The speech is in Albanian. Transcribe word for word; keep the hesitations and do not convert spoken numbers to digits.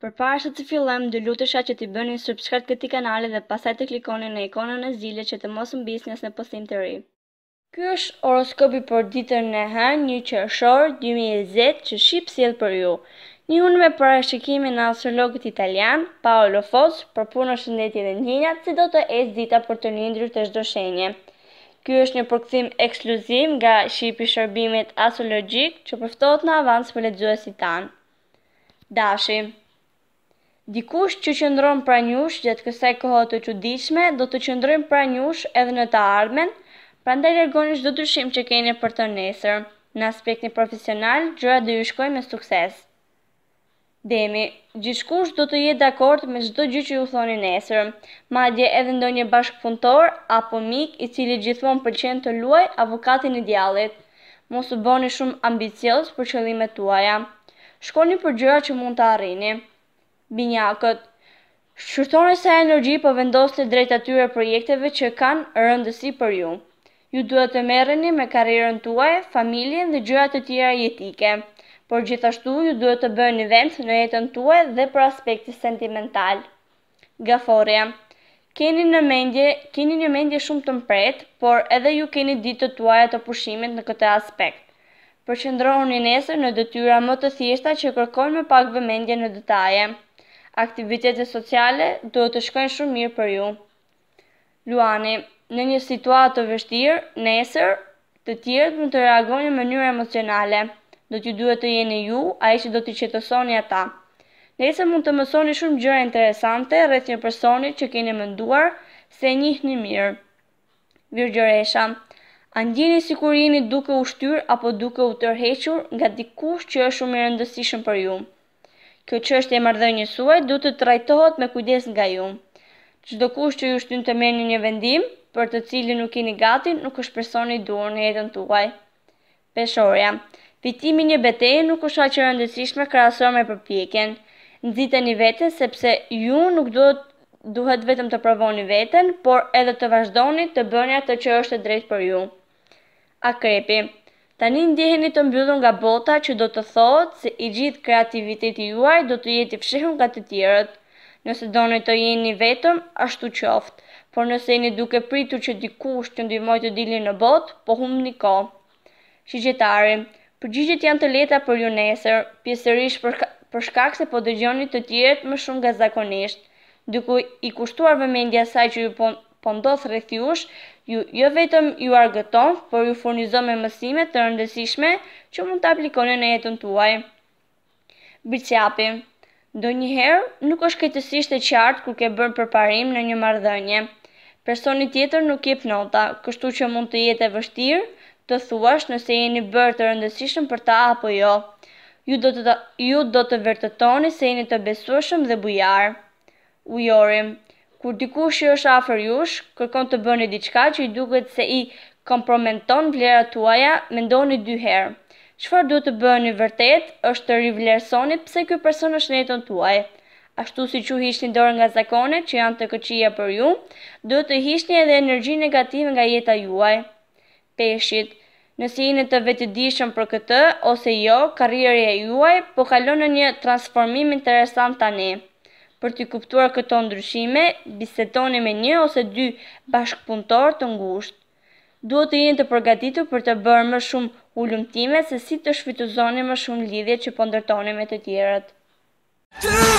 Përpara se të fillojmë, do lutesha që t'i bëni subscribe këtij kanali dhe pastaj të klikoni në ikonën e zile që të mos mbisni asnjë postim të ri. Ky është horoskopi për ditën e hënë, një qershor dy mijë e njëzet që shqip sjell për ju. Njihuni me parashikimin e astrologit italian Paolo Fos për punë, shëndetje dhe ndjenja, si do të ecë dita për të lindur të çdo shenje. Ky është një përkthim ekskluziv nga shqipi i shërbimit astrologjik që përftohet në avans për lexuesit tanë. Dashi. Dikush që qëndron pranë jush gjatë kësaj kohe të çuditshme do të qëndrojë pranë jush edhe në të ardhmen, prandaj largoni çdo dyshim që keni për të nesër. Në aspektin profesional, gjërat do ju shkojnë me sukses. Demi, gjithkush do të jetë dakord me çdo gjë që ju thoni nesër, madje edhe ndonjë bashkëpunëtor apo mik i cili gjithmonë pëlqen të luajë avokatin e djallit. Mos u bëni shumë ambicioz për qëllimet tuaja. Shkoni për gjëra që mund të arrini. Binjakët, shqyrtoni sa energji po vendosni drejt atyre projekteve që kanë rëndësi për ju. Ju duhet të merreni me karrierën tuaj, familjen dhe gjërat e tjera jetike, por gjithashtu ju duhet të bëni vend në jetën tuaj dhe për aspektin sentimental. Gaforja, keni në mendje, keni një mendje shumë të mpret, por edhe ju keni ditët tuaja të pushimit në këtë aspekt. Përqendrohuni nesër në detyra më të thjeshta që kërkojnë më pak vëmendje në detaje. Aktivitetet sociale do të shkojnë shumë mirë për ju. Luani, në një situatë të vështirë, nesër, të tjerët mund të reagojnë në mënyrë emocionale. Do t'ju duhet të jeni ju, ai që do t'i qetësoni ata. Nesër mund të mësoni shumë gjëra interesante rreth një personi që keni menduar se e njihni mirë. Virgjëresha, a ndjeni sikur jeni duke u shtyr apo duke u tërhequr nga dikush që është shumë i rëndësishëm për ju. Kjo çështje e marrëdhënies suaj duhet të trajtohet me kujdes nga ju. Çdo kush që ju shtyn të merrni një vendim, për të cilin nuk jeni gati, nuk është personi i duhur në jetën tuaj. Peshorja, fitimi i një betejë nuk është aq e rëndësishme krahasuar me përpjekjen. Nxiteni veten sepse ju nuk duhet duhet vetëm të provoni veten, por edhe të vazhdoni të bëni atë që është e drejtë për ju. Akrepi, tani ndjeheni të mbyllur nga bota, që do të thotë se i gjithë kreativiteti juaj do të jetë i fshehur nga të tjerët. Nëse doni të jeni vetëm, ashtu qoftë, por nëse jeni duke pritur që dikush të ndihmojë të dilni në botë, po humbni kohë. Shigjetari, përgjigjet janë të lehta për ju nesër, pjesërisht për, për shkak se po dëgjoni të tjerët më shumë nga zakonisht. Duke i kushtuar vëmendje asaj që ju po, po ndodh rreth jush, ju jo vetëm ju argëton, por ju furnizon me mësime të rëndësishme që mund të aplikoni në jetën tuaj. Birçapi, ndonjëherë nuk është këtësisht e qartë kur ke bërë përparim në një marrëdhënie. Personi tjetër nuk jep nota, kështu që mund të jetë e vështirë të thuash nëse jeni bërë të rëndësishëm për ta apo jo. Ju do të ju do të vërtetoni se jeni të besueshëm dhe bujar. Ujori, kur dikush që është afër jush kërkon të bëni diçka që i duket se i komprometon vlerat tuaja, mendoni dy herë. Çfarë duhet të bëni vërtet është të rivlerësoni pse ky person është në jetën tuaj. Ashtu si që hiqni dorë nga zakonet që janë të këqija për ju, duhet të hiqni edhe energji negative nga jeta juaj. Peshqit, nëse jeni të vetëdijshëm për këtë ose jo, karrierja juaj po kalon në një transformim interesant tani. Për të kuptuar këto ndryshime, bisedoni me një ose dy bashkëpunëtor të ngushtë. Duhet të jeni të përgatitur për të bërë më shumë ulumtime se si të shfrytëzoni më shumë lidhje që po ndërtoni me të tjerët.